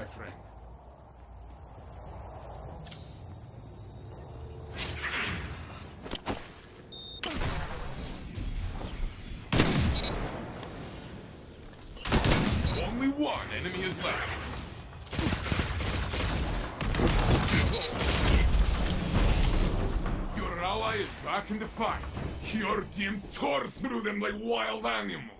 friend. Only one enemy is left. Your ally is back in the fight. Your team tore through them like wild animals.